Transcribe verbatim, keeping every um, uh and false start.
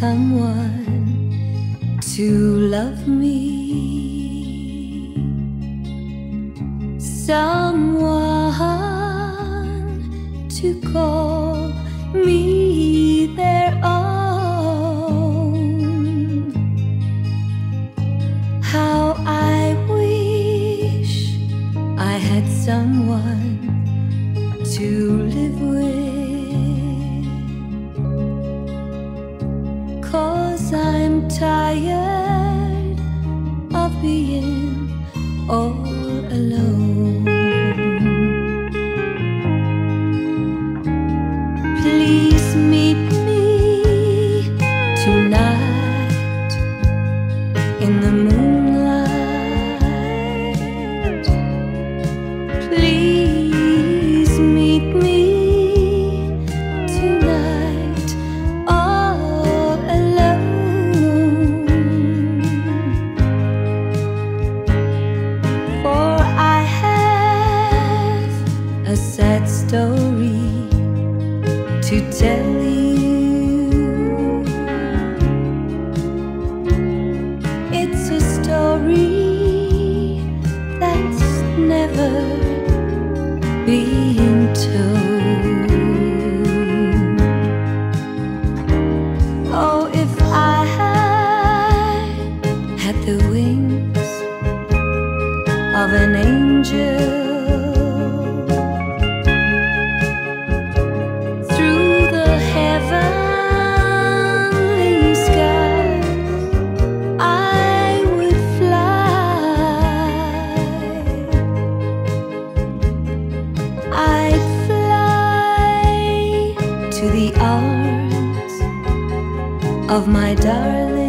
someone to love me, someone to call me their own. How I wish I had someone to live with, 'cause I'm tired of being all alone. Please meet me tonight in the moonlight. Please meet me tonight all alone. For I have a sad story to tell you. It's a story that's never been told. Oh, if I had the wings of an angel, to the arms of my darling.